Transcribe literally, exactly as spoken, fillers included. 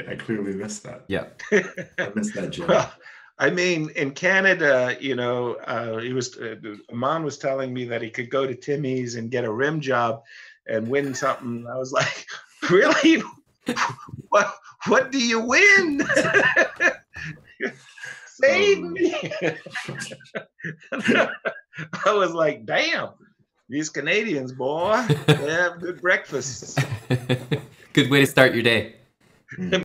I clearly missed that. Yeah. I missed that, Jim. Well, I mean, in Canada, you know, uh, he was uh, Amon was telling me that he could go to Timmy's and get a rim job and win something. I was like, really? What? What do you win? Save Um, me! I was like, damn, these Canadians, boy, they have good breakfasts. Good way to start your day. Mm.